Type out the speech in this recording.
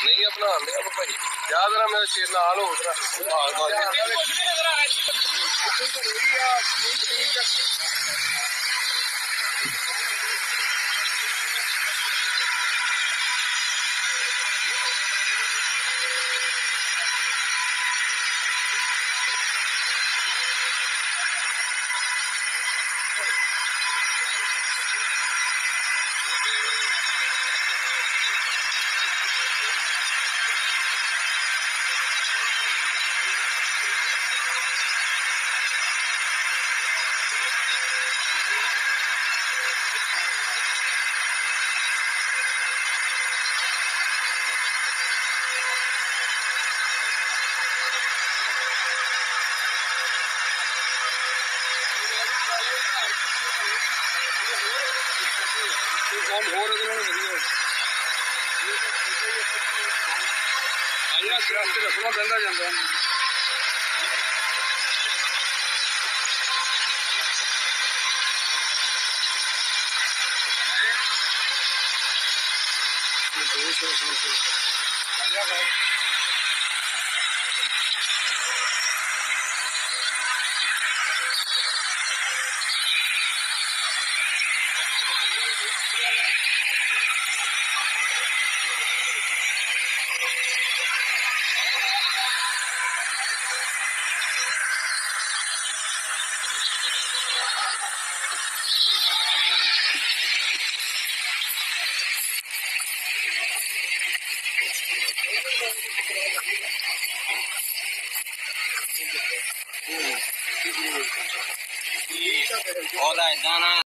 नहीं अपना लिया भाई याद रहा मेरा शेर ना हाल हो काम हो रहा है रास्ते रखना बंदा जाता है ਉਹਦਾ ਇਦਾਂ ਨਾ